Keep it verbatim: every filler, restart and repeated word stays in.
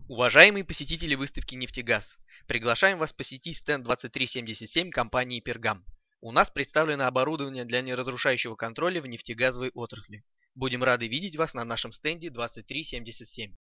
Уважаемые посетители выставки «Нефтегаз», приглашаем вас посетить стенд двадцать три семьдесят семь компании «Пергам». У нас представлено оборудование для неразрушающего контроля в нефтегазовой отрасли. Будем рады видеть вас на нашем стенде двадцать три семьдесят семь.